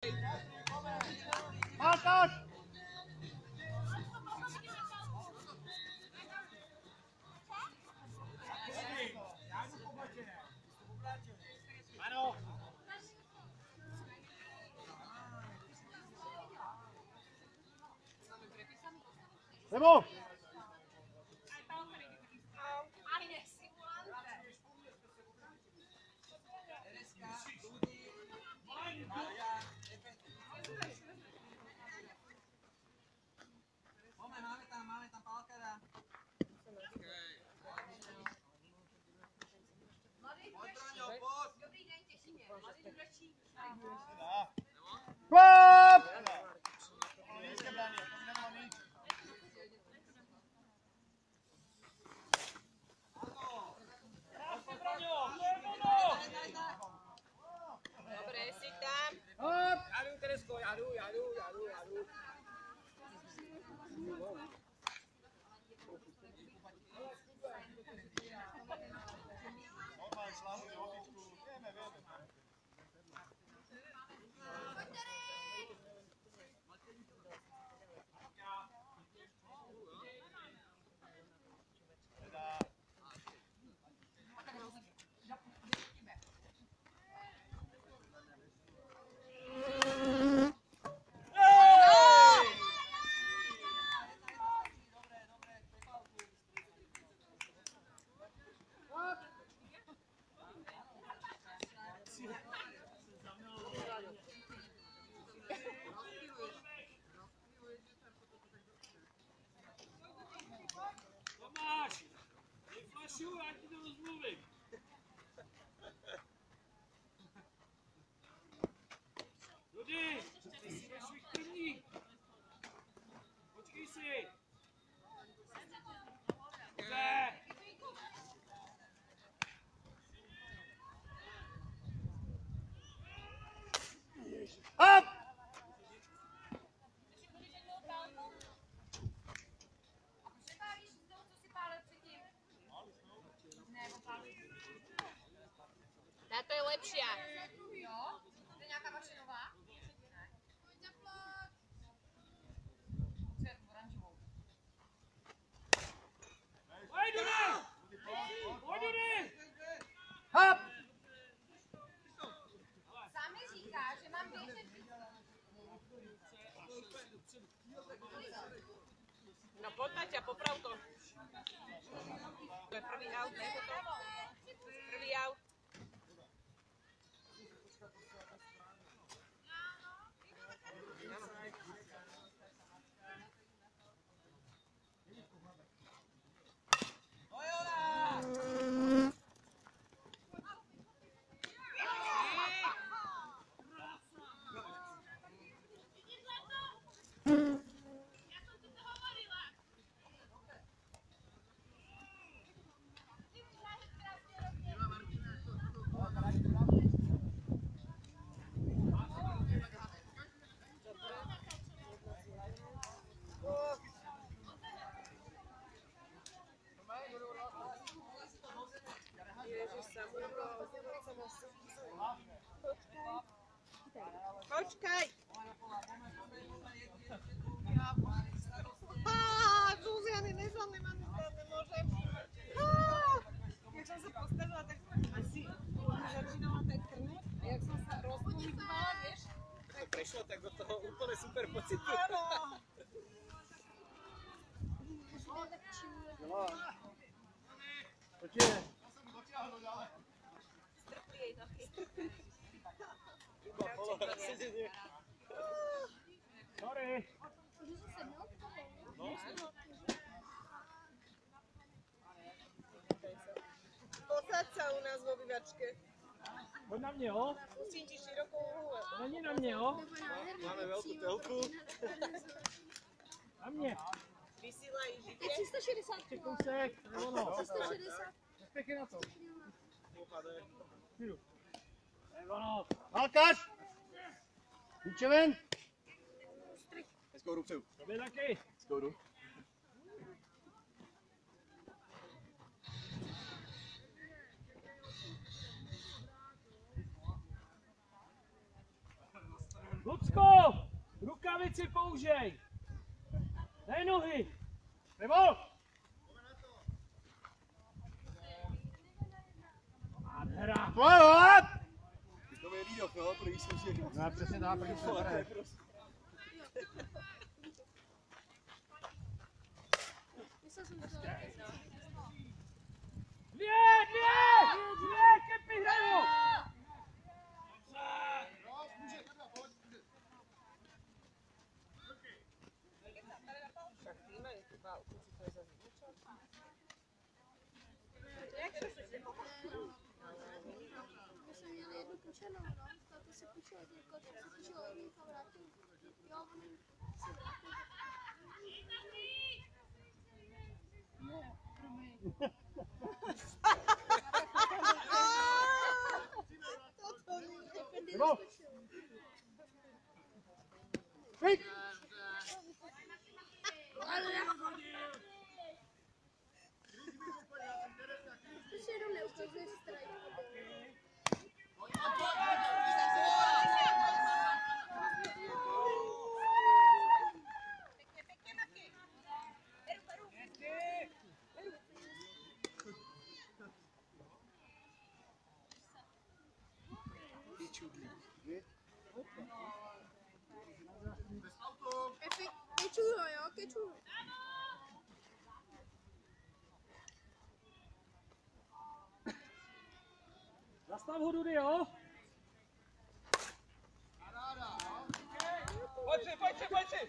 Nebo! Máme tam Pálkara. Dobrý den, těší mě. Mladý Duračík. Klap! Dobré, si tam. Já jdu, Teresko, já jdu. Tomáš, vyflašu, já ti to rozmluvím. Rudy, vyflašuj první. Počkej si. Dobře. Up! Táto je lepšia. Jo? To je nějaká vaše nová? Ne. Pojď, Dudy! Pojď, Dudy! Up! Sám mi říká, že mám běžet. No pojď, Taťa, poprav to. To je první aut, ne? První aut. Počkej! Zuziany, nezvalím, ani stát nemôžem. Jak som sa postavila, tak asi začínala tak krnúť a jak som sa rozpohýbovala, vieš? To prešlo tak do toho úplne super pocitu. Áno. Pojď je. Strpli jej taky. Sorry. Posaď sa u nás v obývačke. Pojď na mě, jo? Pustím ti širokou hůle. To není na mě, jo? Máme veľkú telku. Na mě. Vysílají živě. 360. Ještě kousek. Ono. 360. Spěchy na to. Jdu. Ono. Halkař! Víče ven? Hezkou hru přeju. Tobě taky. Hezkou hru. Lucko, rukavici použij. Dej nohy. Nebo! Nádhera. Pojď! To je lídok, no, první jsem si řekl. No, přesně tak, protože se hraje. Dvě, Kepi, hraju. My jsme měli jednu půjčenou, no. To si půjčil od někoho, to si půjčil od někoho, vrátil. Jo, on si vrátil. Ne, promiň. Nebo! Pojď! Ty si jenom neukazuješ strajk. Kečuju, jo, kečuju. Zastav ho, Dudy, jo? Pojď si!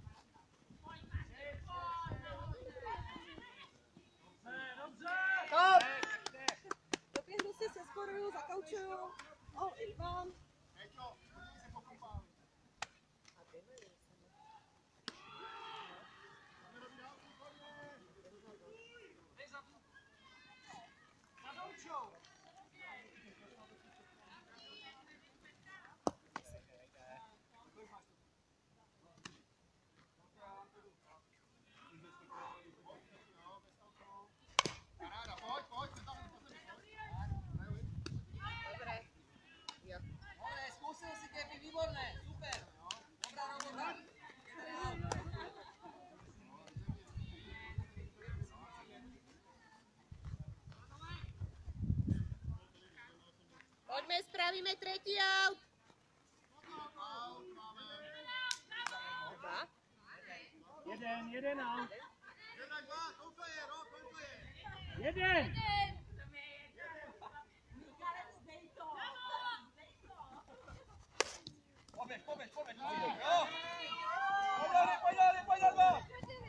Dobře. Doběhnu si, se skoruju, zakaučuju. O, Ivan. Zkusil si Kepi, výborné, super. Dobrá robota. Poďme, spravíme tretí aut. Jeden aut. Jeden. Poběž, jo. Pojď dál.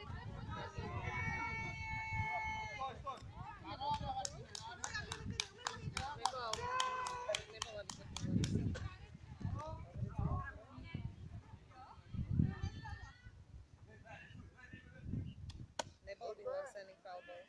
Nebyl vyhlásený foul ball.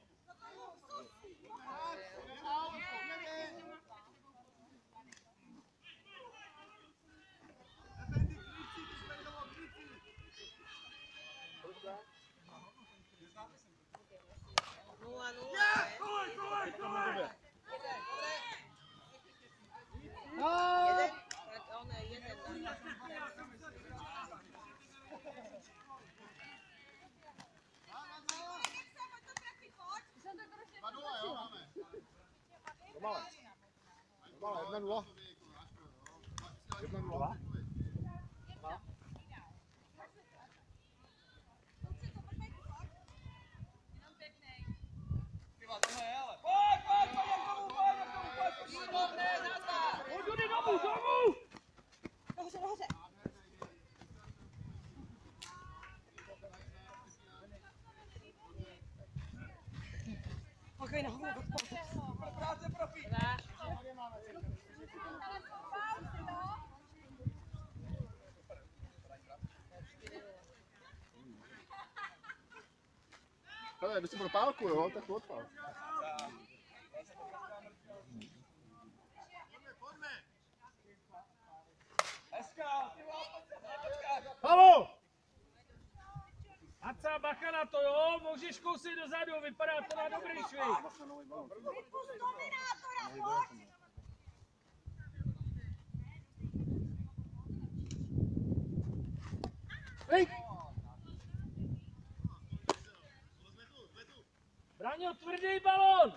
Pomale, 1-0. 1-0. Pojď, Dudy, domů. Nahoře. Okej, nahoře. Práce profi. Hele, jdu si pro pálku, jo, tak to odpál. Halo! Haca, bacha na to, jo? Můžeš kousit dozadu, vypadá to na dobrý švih. Pryč! Braňo, tvrdý balón!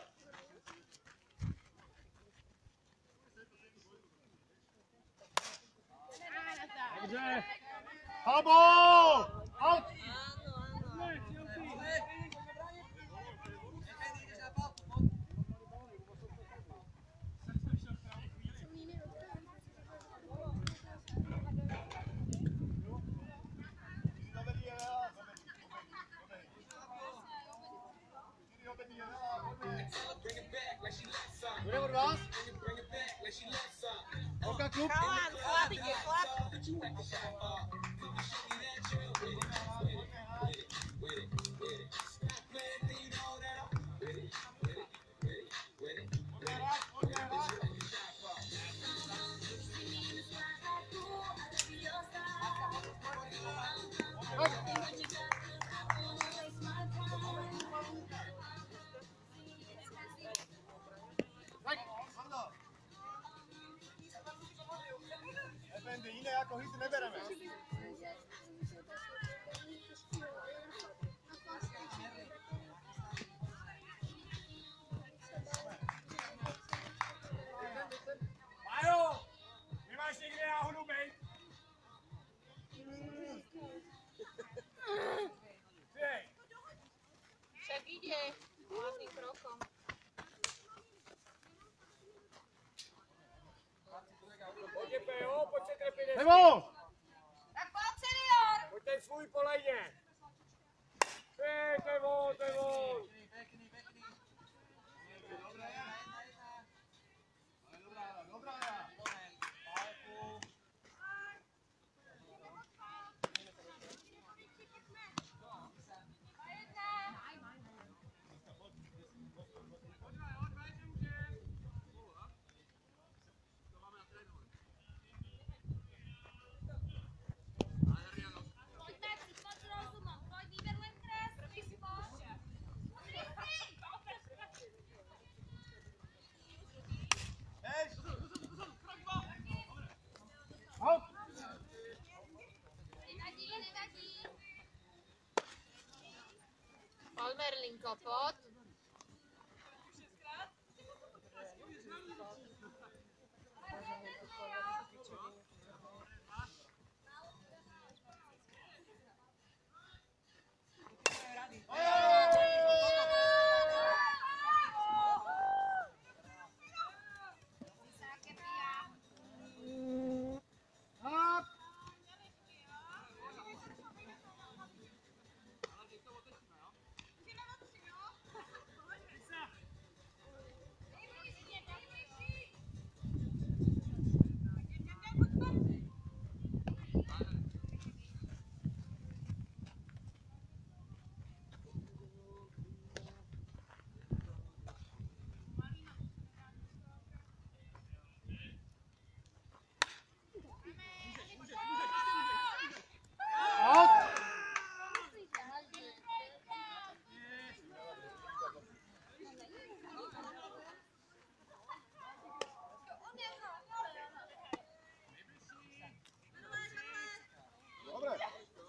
Dobře. Habo! Out! Bude od vás? Oka klub? Chlap ide, chlap. Efendi, jiné jako hity nebereme. Majo, nemáš někde náhodou bejt? Přijej. Však ide hlavným krokom. Pojď jo, pojď se trefit desky. Nebo! Tak pojď, senior! Pojď ten svůj po lejně. To je on, to je on. Dobrá. Out! Pojď, Merlinko, pojď. Up! Out! Dobre.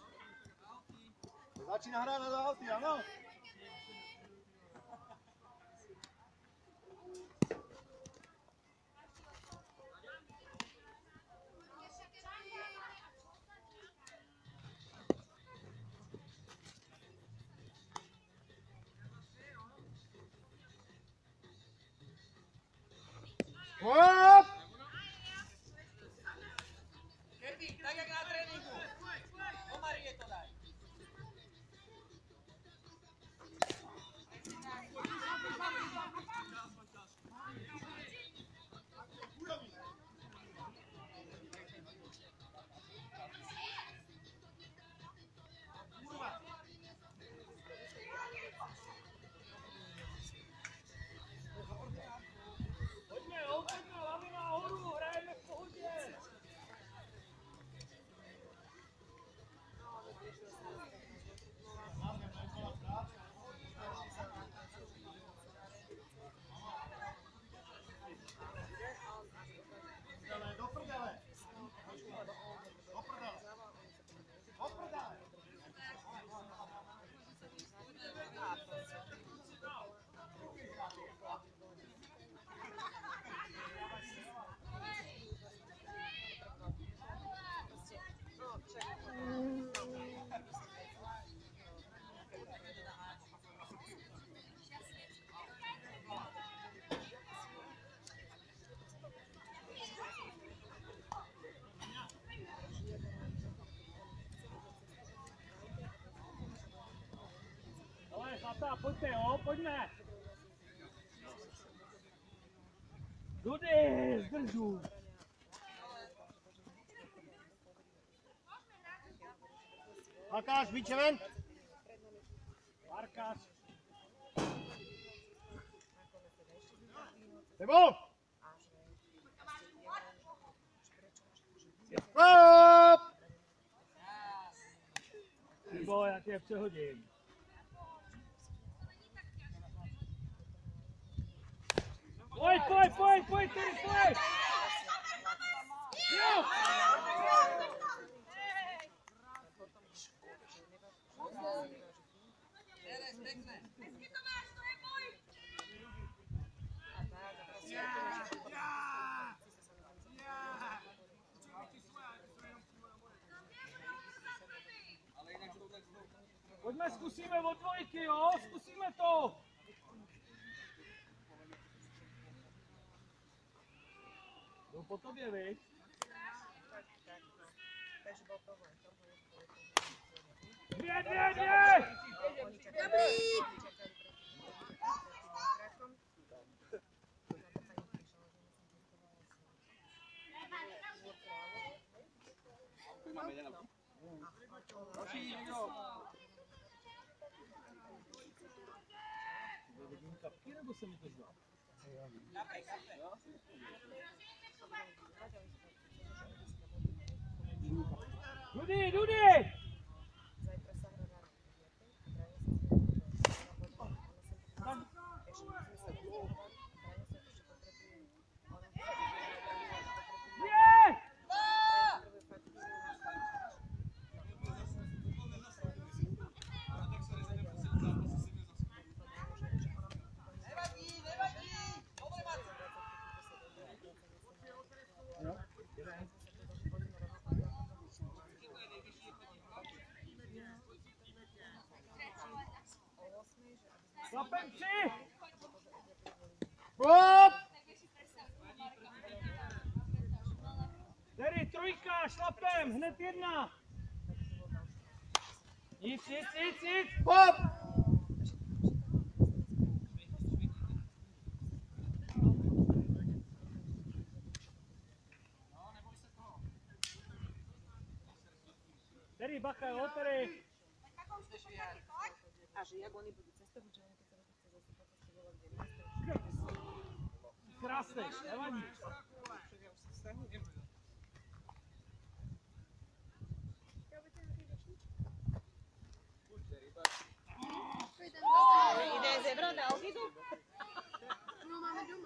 Začína hra na auty, áno? Hop! Kevin, tak jak na tréninku. Do Marie to daj. Dobrá, pojďte, jo, pojďme. Dudy, zdržu. Markáš, míče ven. Markáš. Nebo! Hop! Nebo já tě přehodím. Pojď, Terry, pojď! Jo! Pojďme, zkusíme od dvojky, jo? Zkusíme to! Jdu po tobě, viď? Dvě! Kapky, nebo se mi to zdá? Dudy! Šlapem 3! Hop! Terry, trojka, šlapem, hned 1! Nic! Hop! Terry, bacha, jo, Terry! A že jak oni budú cestovať, že oni keď sa chce zasypať, to bude kde Krásný, nevadí. Ide zebra, dál idú? No máme doma.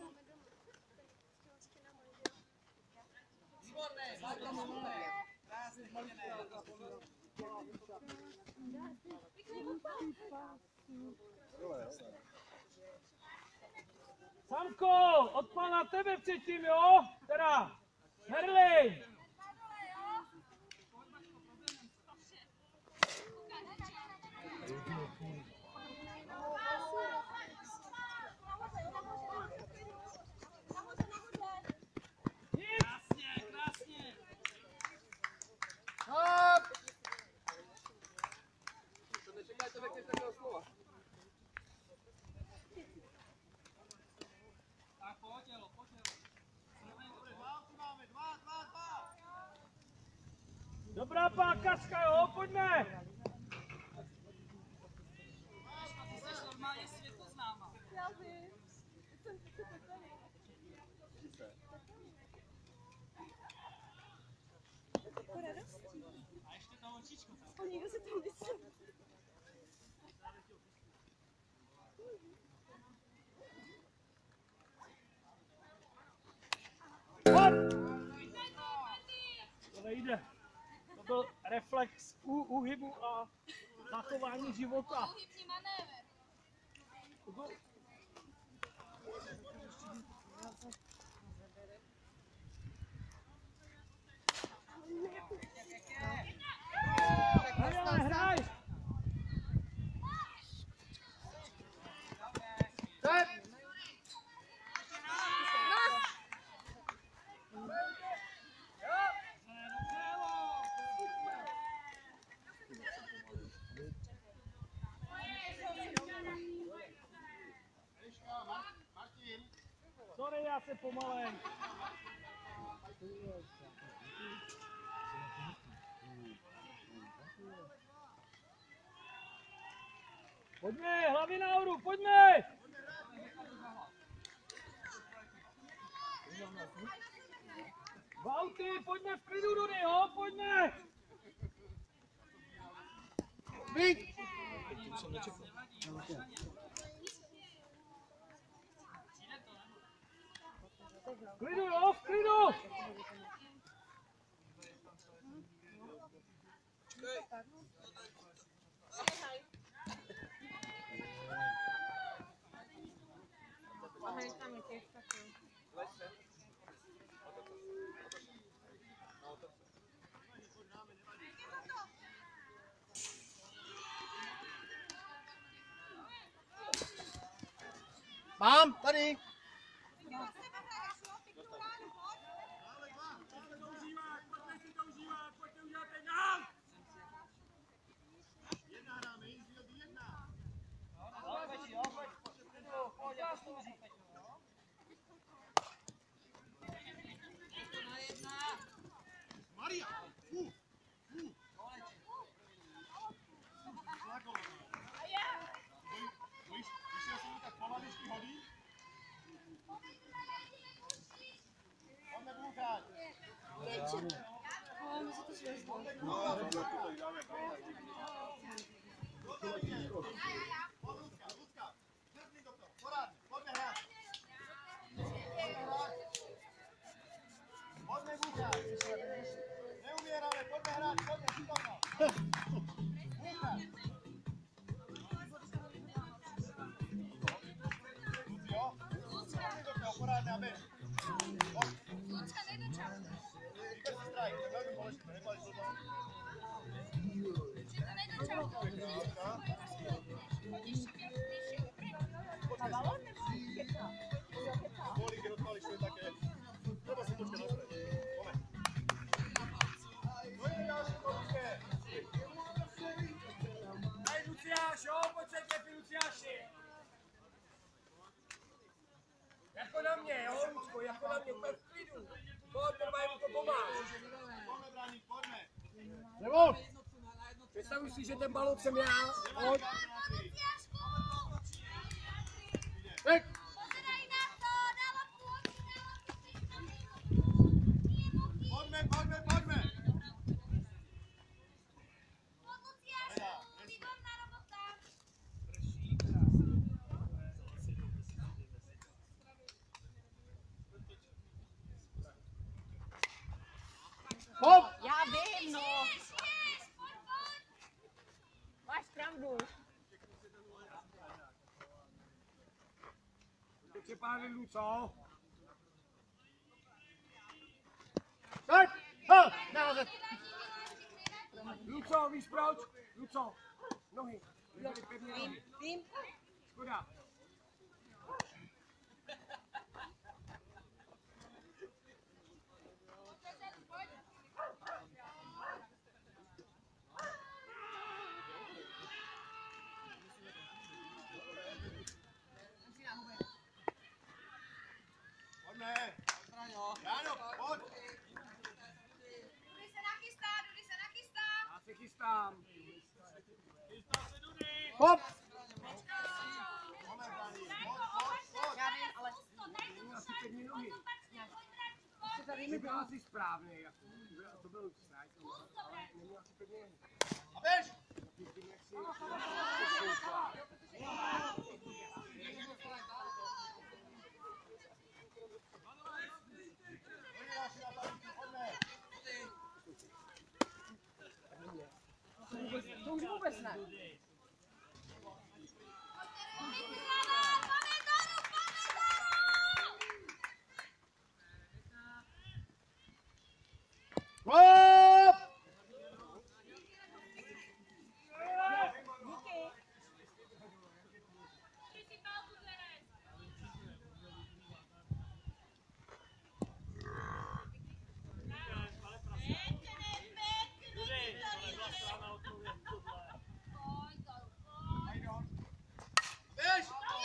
Výborné, Marko, super. Krásně, Samko, odpal na tebe předtím, jo? Teda, Merlin! Hop! nečekajte, řekněte takového slova. Tak pojď, jelo. Dobrá pákařka, jo, pojďme! Ty jsi normálně světoznáma. Já vím. Jsem tady. Jako radostí. A ještě ta očička. O někdo se tam myslel. To nejde. To byl reflex úhybu a zachování života. Uhybný manéver. To byl... Hraj! Set! zase pomalej. Pojďme, hlavy nahoru, pojďme! Vauty, pojďme v klidu, Dudy, jo, pojďme! Vík! V klidu, jo, v klidu! Ahoj, tam je těch taky. Mám, tady. Neumíráme, pojďme hrát, pojďme, šikovno. Jo? Porádne, aby. Lucka, nedočal. Vůbec si strajk, velmi bolestné, nepališ blbost. Že to nedočal. Kolik rozpališ, to je také. Treba si trošku nastavit. Pojďme. Pojďme další, pojďme. Hej, Luciáš, jo, pojď se těpi, Luciáši. Jako na mě, jo, Lucko, jako na mě, úplně v klidu. Pojď, normálně mu to pomáš. Pojďme, Braník, pojďme. Nebo, představuj si, že ten balón jsem já. Pojď. Pěk. Pojďme, pojďme, pojďme. Hop! Já vím, no. Máš pravdu. Teď je pár Luco. Tak! Ha! Nehozet! Luco, víš proč? Luco, nohy. Nebyly pevně nohy. Vím. Škoda. Pojďme! Jáno, pojď! Dudy se nachystá, Dudy se nachystá. Já se chystám. Hop! Pojďme, Braník, pojď! Já vím, ale Neměl asi pevně nohy. Nebyl asi správný, jako. To byl strajk, ale neměl asi pevně nohy. A běž! Vidím, jak si šoupá. Pojďme další na talentu, pojďme! to už vůbec ne. Hop! Běž!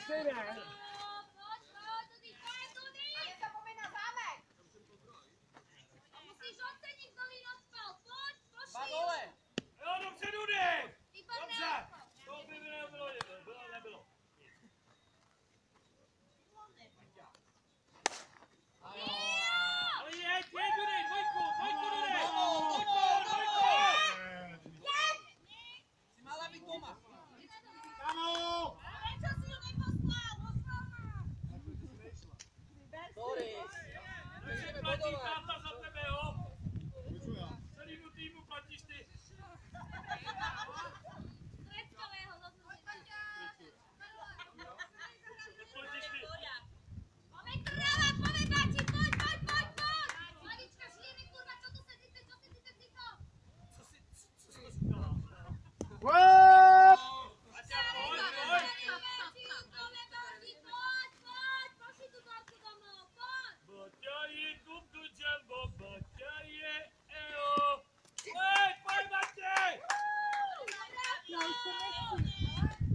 stejné. Nezapomeň na zámek! Musíš ocenit, kdo jí rozpal. Pojď, Dva pošli. gole. Jo, dobře, Dudy! Výborné. Dobře! To by nebylo. Ale jeď, Dudy, dvojku, Dudy! Dvojku! Si mala být doma. Ano! Čo si ju neposlal? Doris. Musíme Platí bodovat. táta za tebe, jo? Počuj já. Celému týmu platíš ty. Streckového zase. Platíš ty. Pomeň to dáva, pomeň Mači, poď. Malička, šlímy, kurva, čo tu sedíte, ticho. Web! Aťa, pojď! Pošli tu Dorku domov, poď. Baťa je kupdu džembo, baťa je eo. Pojď, Matěj! Já už to nechci.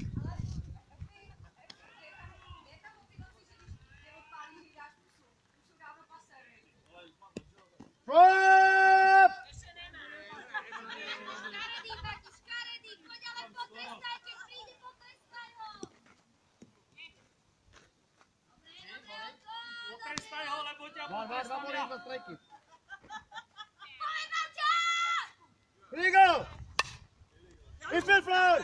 Web! Škaredý, Bati, škaredý, choď ale potrestajte, príde, potrestaj ho. Dobre, Potrestaj ho, lebo ťa Dva potrestam body, ja. dva strajky. Poď, Maťa! Rigo! It's fly!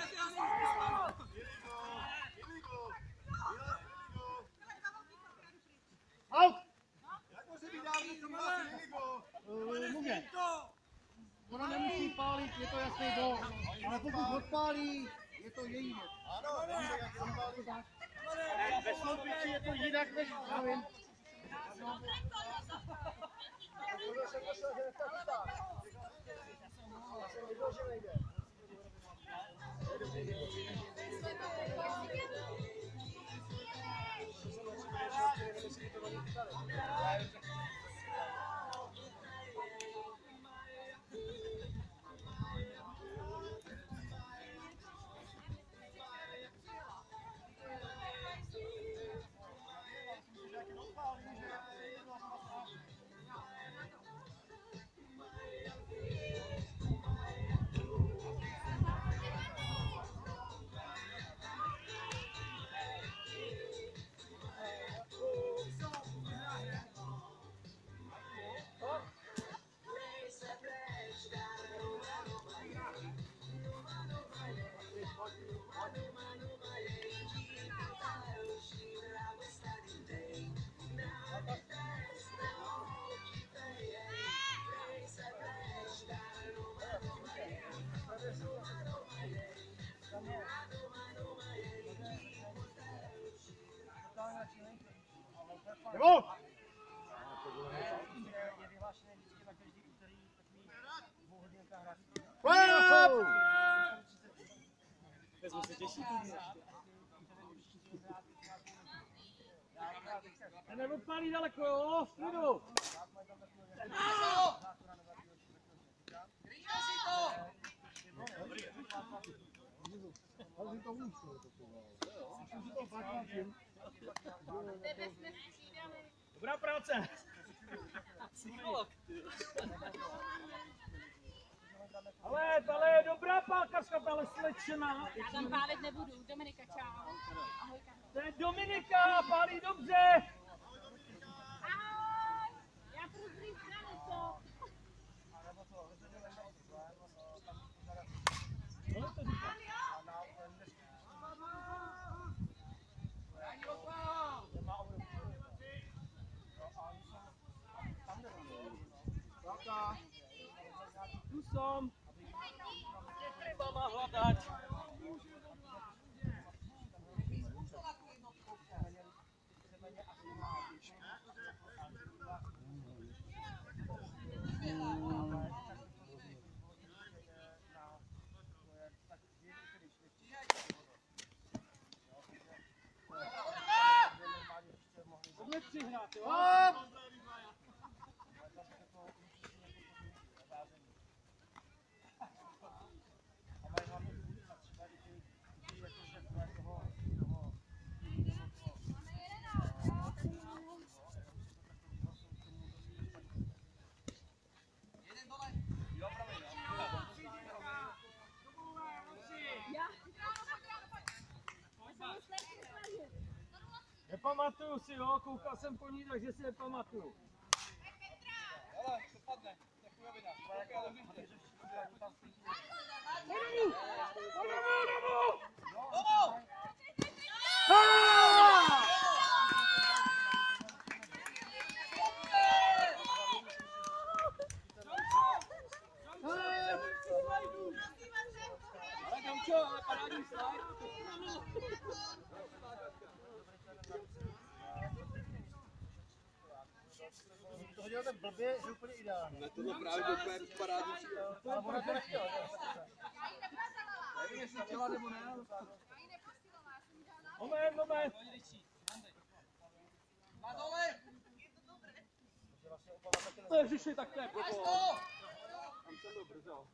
Out! Jak může být dálnice, co má si Ligo? Může. Ona nemusí pálit, je to jasný gol. Ale pokud odpálí, je to její věc. Ano, nevíte, jak se pálí. Ve sloupiči je to jinak než já vím. Tohle jsem myslel, že nestačí. Já jsem viděl, že nejde. Nebo? Web! Neodpálí daleko, jo? V klidu. Rychle si to. Ale to víš, co to bylo. To patří. Dobrá práce. Ale dobrá pálkařka, tahle slečna. Já tam pálit nebudu. Dominika, čau. Ahojka. To je Dominika, pálí dobře. Ahoj! Já to rozumím stranu, co? Tu som. Treba ma hľadať. Poďme přihrát, jo? Nepamatuju si, jo, koukal jsem po ní, takže si nepamatuju. Hele, to padne. To je chujovina. Ale Domčo, ale parádní slide. To hodil tak blbě, že úplně ideální. Ne, tohle právě byl úplně parádní. Ale ona to nechtěla. Nevím, jestli chtěla nebo ne, ale... Moment, moment. Má dole! Ježiši, tak to je Máš blbo. to! Tam jsem byl brzo.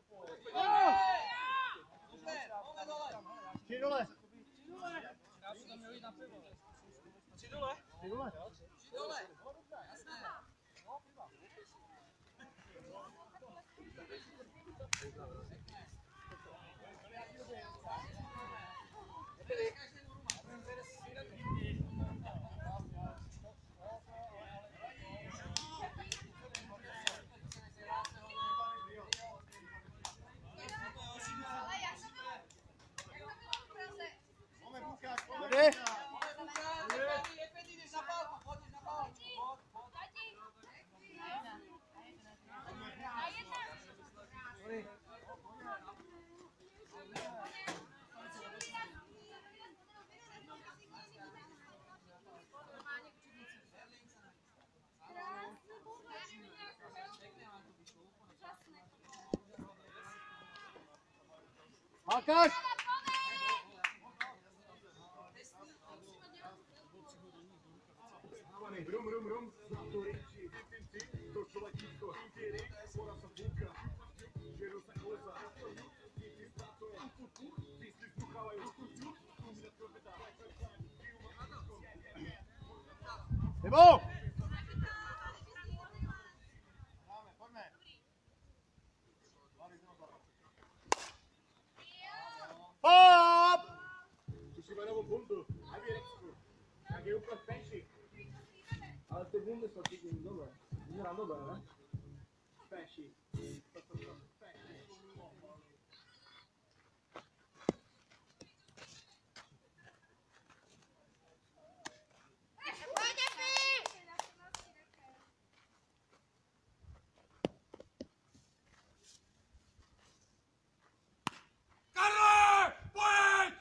Super, máme dole! Tři dole. Já bych to měl jít na pivo. Tři dole. Tři dole. Tři dole! Jasné. Tady. Mákáš? Brum, brum, brum, motorici, to člověčíčko, voda se půlka, žeru se kolesa, díky státoje, písny sluchávají, Nebo! Hop! Musíme novou bundu, a věrecku, tak je úplně penšik. Ale ty bundy jsou všichni dobré. Vyzerá dobré, ne? Penšik. Karle, pojď!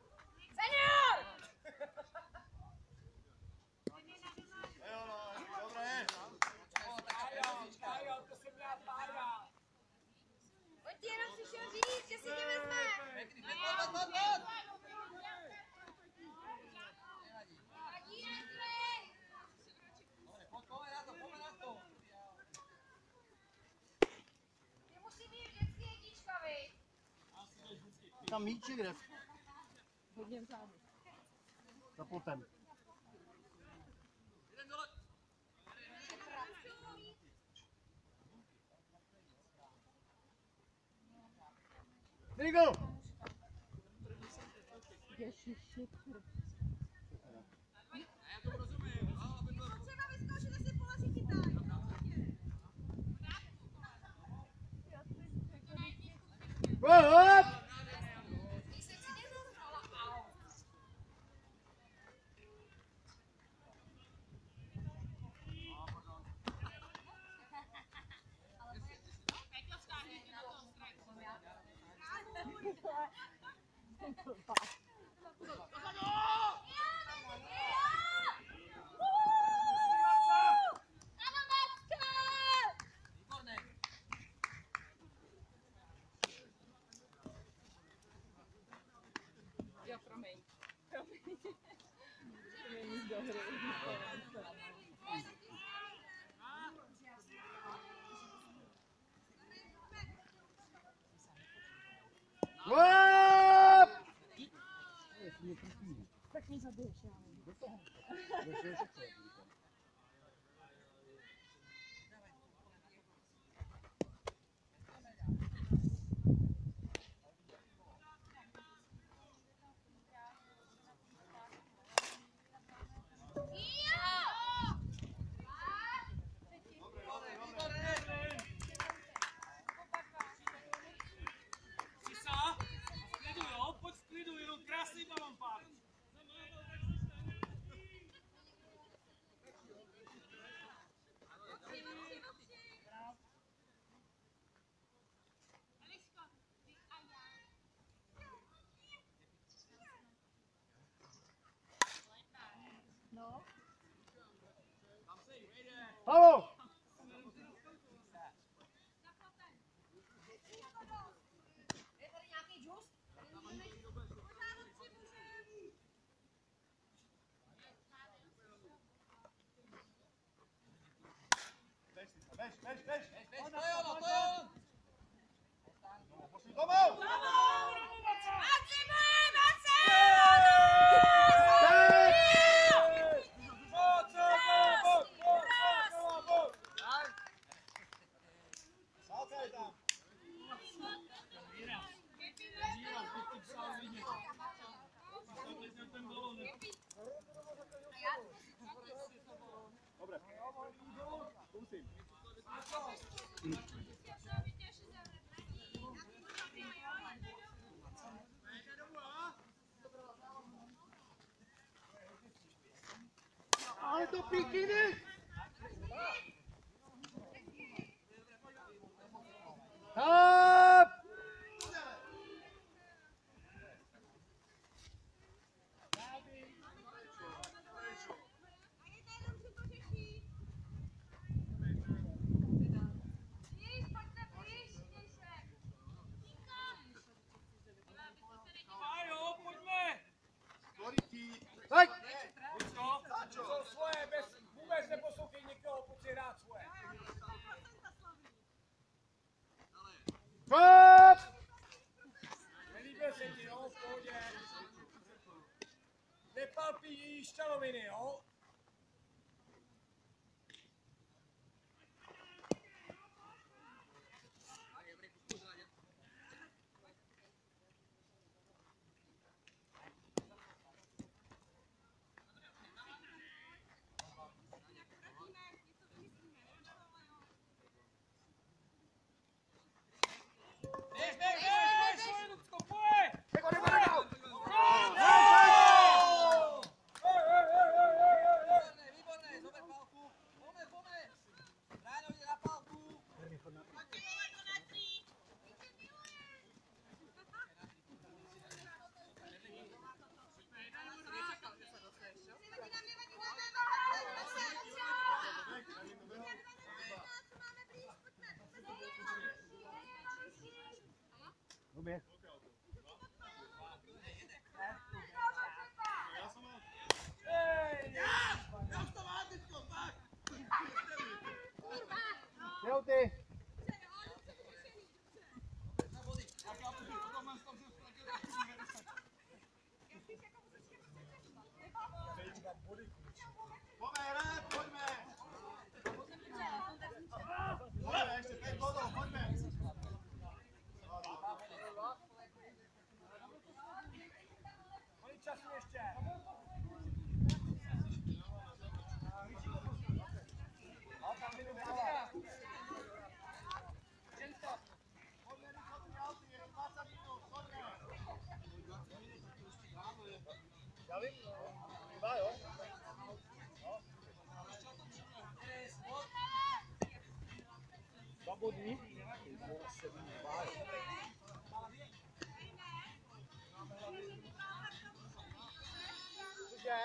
On ti jenom přišel říct, že si tě vezme. Ty musí být vždycky jednička, viď? Tam míč je kde? Hodně vzadu. Za plotem. There you go! Ježiši. Třeba vyzkoušet, jestli položí chytaj. Hop! Jo, promiň. Promiň. Promiň do hry. Hop! Tak mě zabiješ, já. Jí! To je ono, to je on! Domů! Ale to pikiny! Hop! Pájo, pojďme! Tak! Jsou svoje, vůbec neposlouchej někoho, pojď si hrát svoje. Hop! Nelíbil se ti, jo, v pohodě. Nepalpí její šťaloviny, jo? Výborné, zober pálku. Pome. Ráno jde na pálku. Jdou ty! Pojďme, ještě 5 bodů, pojďme! Kolik času ještě? Já vím, dva jo? Dva body? Cože?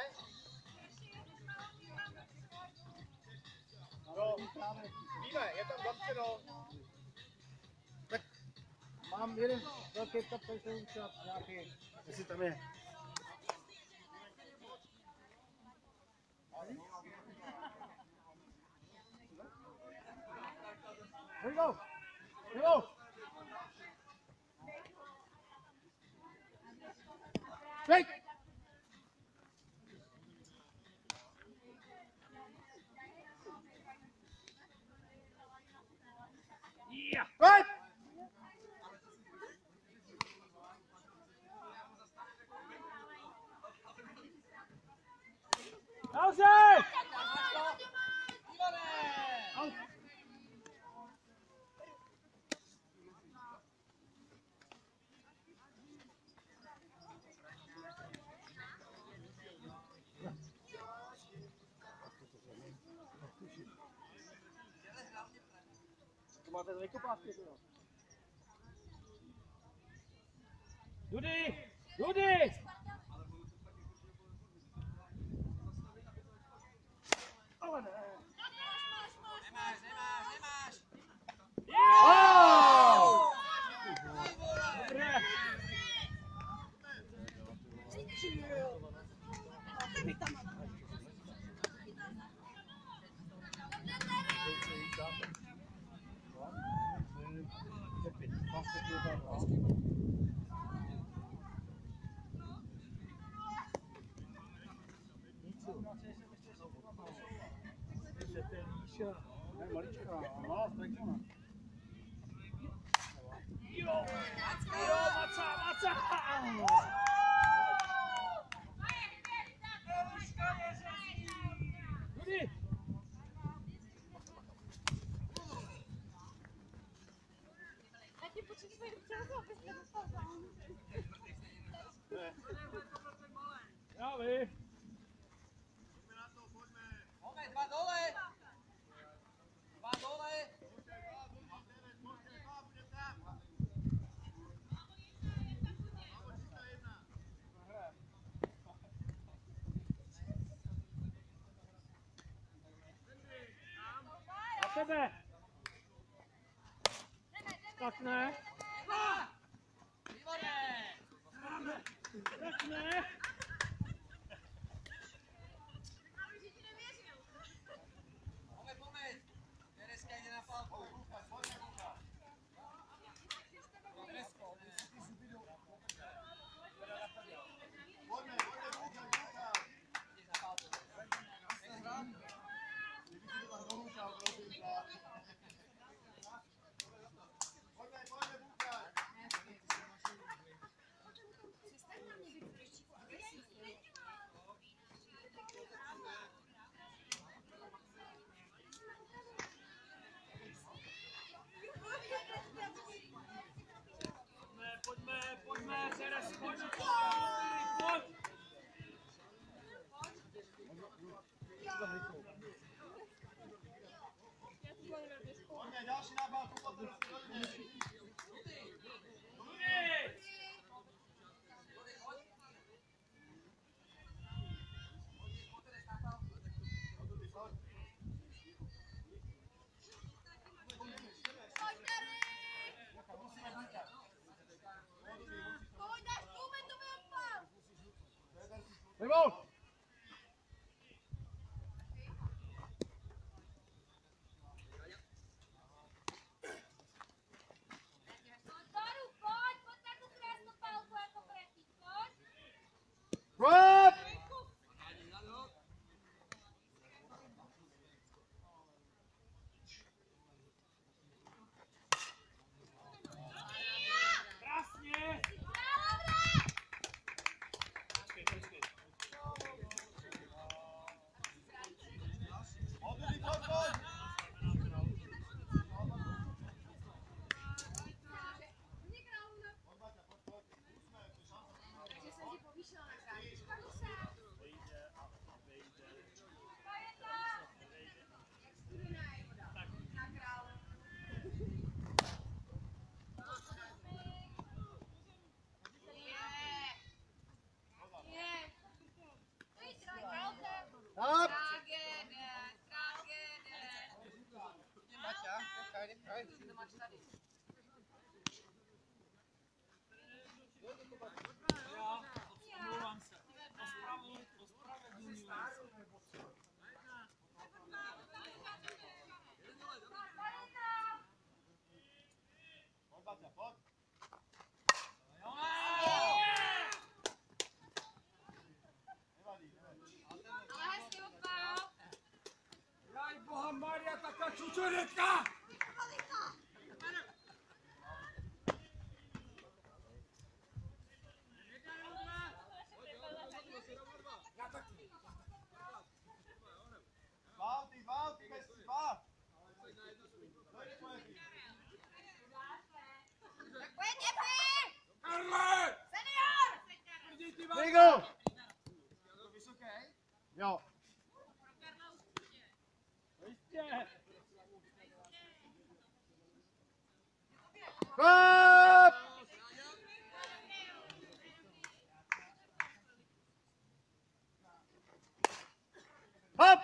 No, víme, je tam zapřeno. Tak mám jeden velký top, který jsem učil nějaký, jestli tam je. Here we go. Here we go. Break. Yeah. Right. Naozaj! Out. To máte tady kopávky, jo? Dudy! Ale ne. Nemáš. Oh! Dobré. Ne, malička, malá strajčona. Jo, Maca! Rudy! Já ti počítám čas, abys se dostal dál. Já vím. Pojďme, dva dole! Dva dole! Na tebe! Tak ne! Výborně! Tak ne! Pojďme! Tereska jde na palku. Teresko, Pojďme, Teres, pojď! Pojď! Pojďme, další nábal, Vybol! Pojď! Krásně! Up! Omlouvám se. Ospravedlňuji se. Pojď, Baťa, pojď. Nevadí, nevadí. Jaj, boha Maria, taká čučoretka! Válty, bez dva. Dojde tvoje chvíli. Karle! Rigo! Jo. Jistě! Hop! Hop!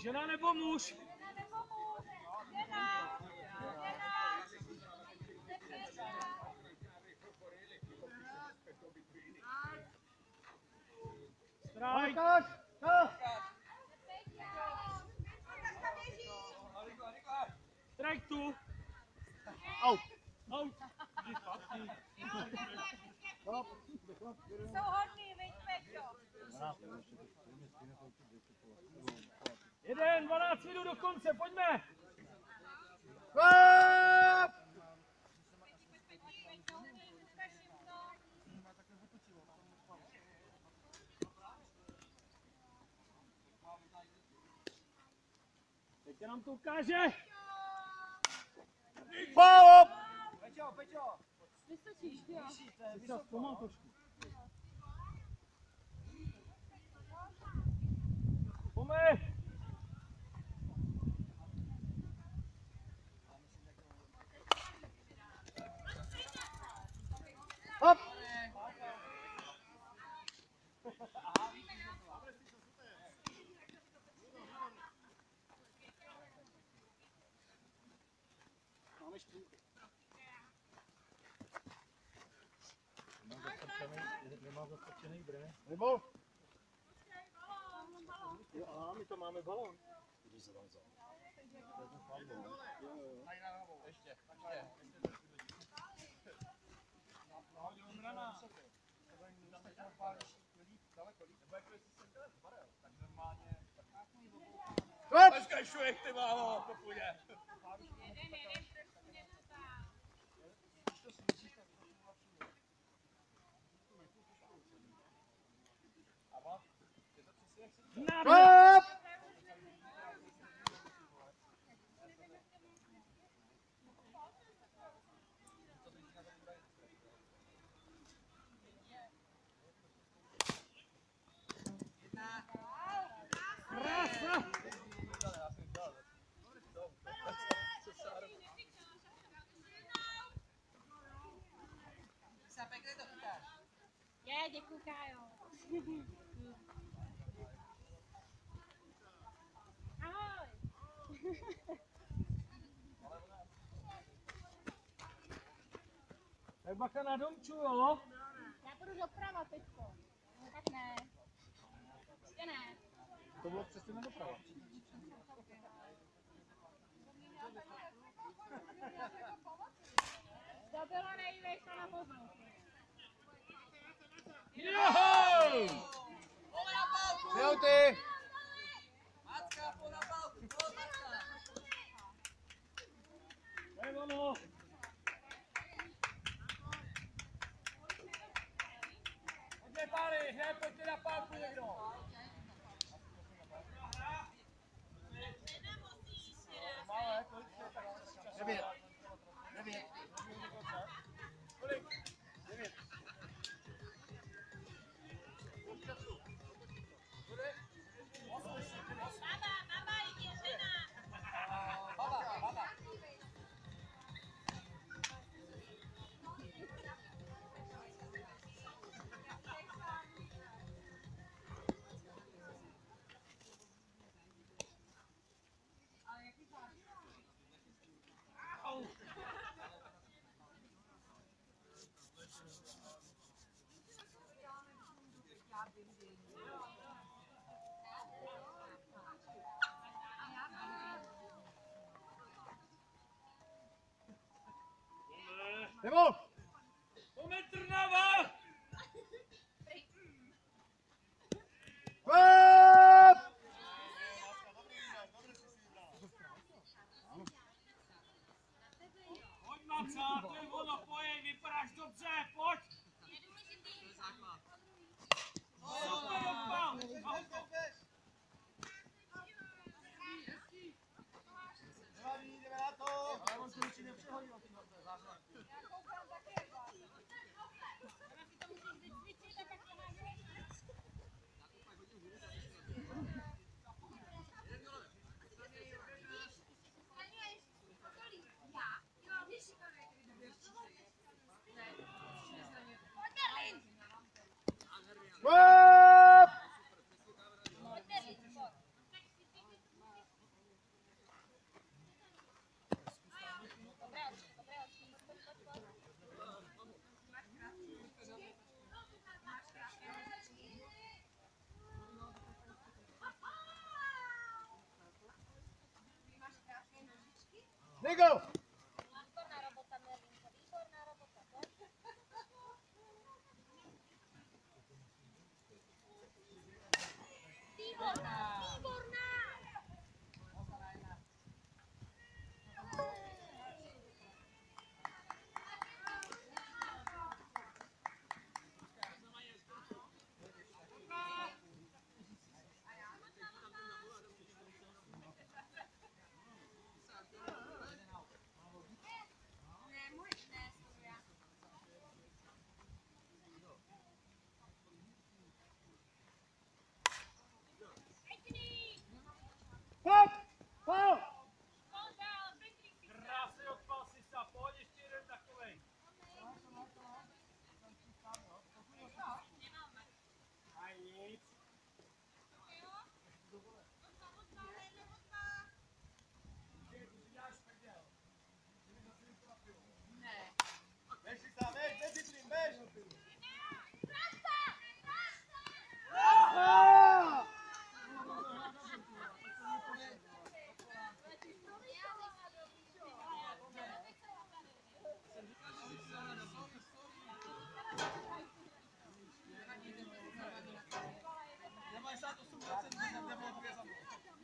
Žena nebo muž? Strike. Lukáš, no. Strike tu. Out. Out. Jsou hodný, veď Peťo. 12 minut do konce, pojďme. Stop! Teď nám to ukáže. Foul! Peťo, Peťo! Vystačíš, ty jo. Teď zpomal trošku. Pomeň. Hop! Nemá zastrčený dres. Nebo? Jo, aha, my to máme balón. Stop! Zkašuješ ty málo, to půjde. Stop! Krása! Sapek, kde to chytáš? Děkuju, Kájo. Ahoj. Tak bacha na domču, jo? Já půjdu doprava, Peťko. No tak ne. Ještě ne. To bylo přesně na doprava. To bylo nejvíc na poznutí. Johoj! Pole na pálku! Vyhouty! Macka, pole na pálku, pole Macka! To je ono. Pojďme pány, hned pojďte na pálku někdo! Malé, kolik je tak? 9. 9. Kolik? 9. Baba. Nebo? Pojďme Trnava! Stop! Pojď Maca, to je ono, pojď, vypadáš dobře, pojď! Super, odpal! Nevadí, jdeme na to! Ale on se určitě nepřehodil. Stop! Nigo! Výborná robota, Merlinko, výborná robota. Výborná, výborná! Hop! Hop! Krásný odpal si sa, pojď ještě jeden takovej. A nic. Bež si sám, bež, bež si bež! Nemáš 8%, nebylo 2 za mnou.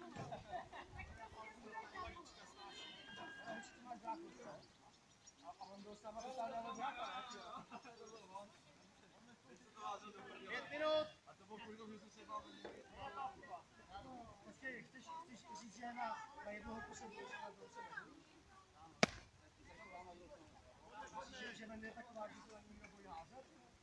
A on byl sama vytáhnout dráka, ne? 5 minut! A to bylo kvůli tomu, že jsem se bál. Počkej, chceš říct, že na jednoho posledního se na druhou sebe? Myslíš, že jmenuje taková, že to ani nikdo bojí házet?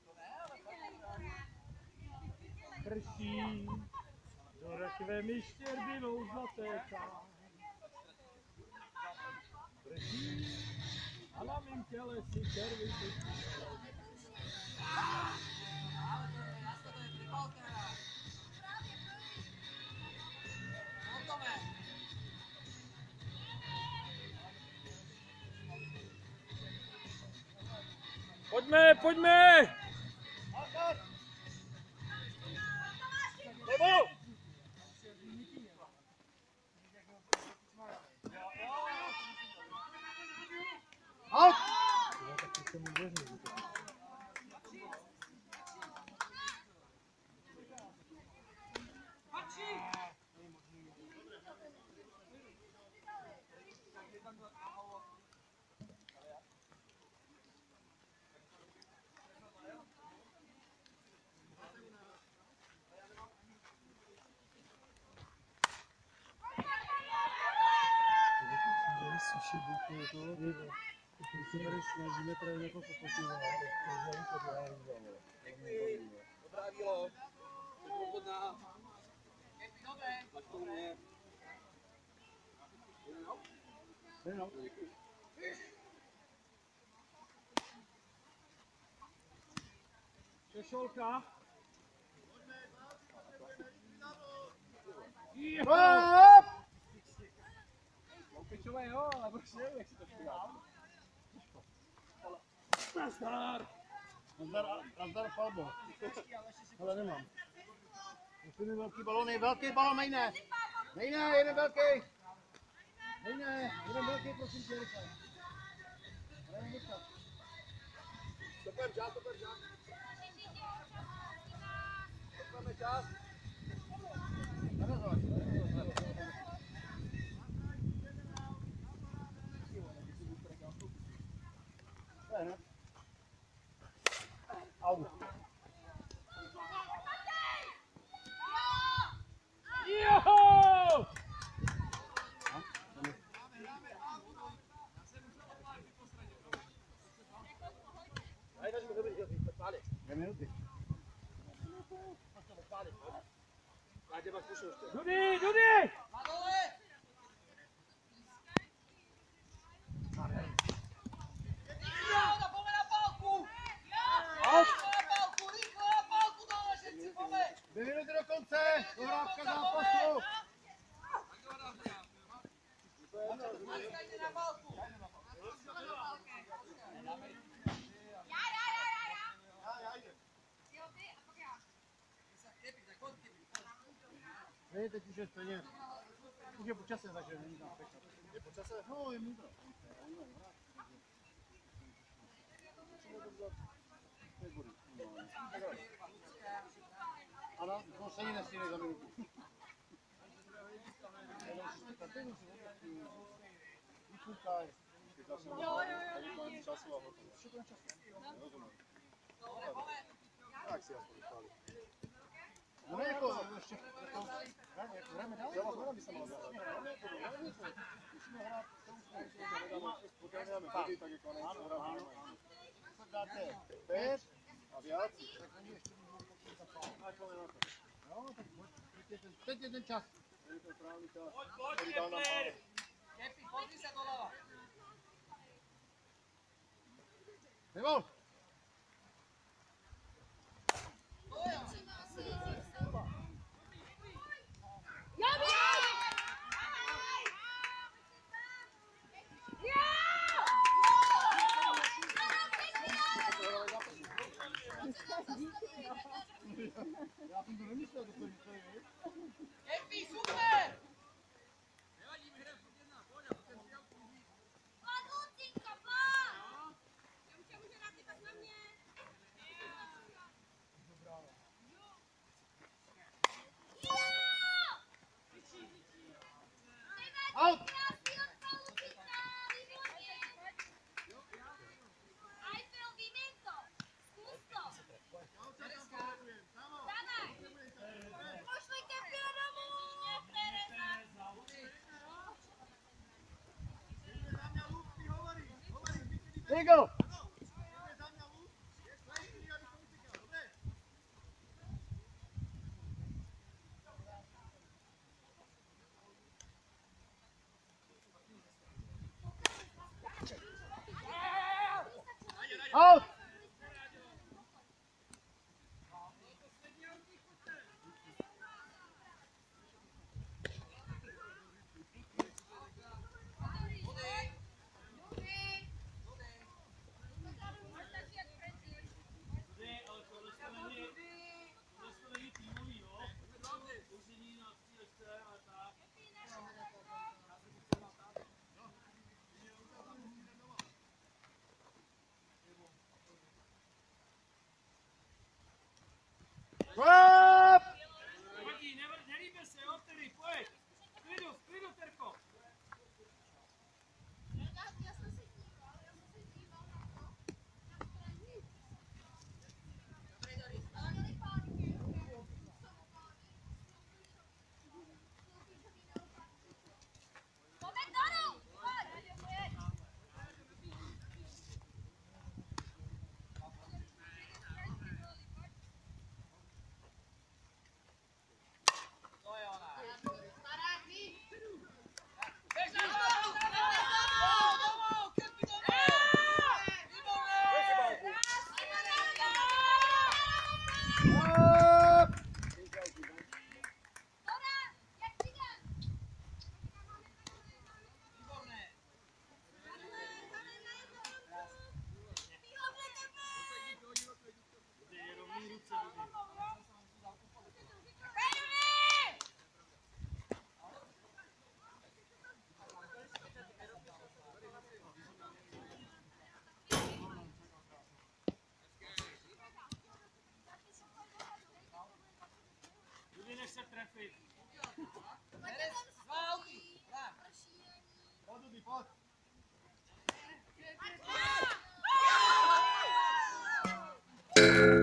Prší, do rakve mi štěrbinou zatéká. Prší, a na mým těle si červy tečí. Pojďme, pojďme! Nebo! Out! Dobrá dílo. Svobodná. Tak to mě. Šešolka. Hop! Pičové jo, ale prostě nevím, jak si to zpívá. Nazdar. Nazdar palbo. Ale nemám. Musím mít velký balon, nejne. Nejne, jeden velký. Nejne, jeden velký, prosím tě, rychle. Super čas, super čas. Máme čas. Au. Joho! Dvě minuty. Dudy, Dudy! Na dole! Rychle, pojďme na pálku! Rychle na pálku, rychle na pálku dole, všetci, pojďme! 2 minuty do konce. Dohrávka zápasu. Mařka jde na pálku! Ne, teď už je stejně. Už je po čase, takže není tam pěkně. Je po čase? No, je mít. Ano, to se ani nestíne za minutu. Vypůkaj. Jo, vidíš. Tak si aspoň vypálí. No ne, jako ještě hrajeme dál? Já vás hledám, by se mohl zahrát. Musíme hrát Pokud nemáme body, tak jako nejsem hrát. ano. Co dáte? 5 A víc? tak oni ještě můžou pokud zapálit. No, tak teď je ten čas. Je to správný čas. Poď, Kepler! Kepi, pozri sa doľava. Nebol! To je on. Já jsem to nemyslel, to je. Kepi, super! Out! There you go! Out! Up! Vadí, nelíbe se, jo, tedy, pojď. V klidu, Terko. To je ona. Domov, Kepi, domov! Výborné! Up! Výborné! Jdi, než se trefit. Teraz dva auty. Dva. Pojď. Kepi,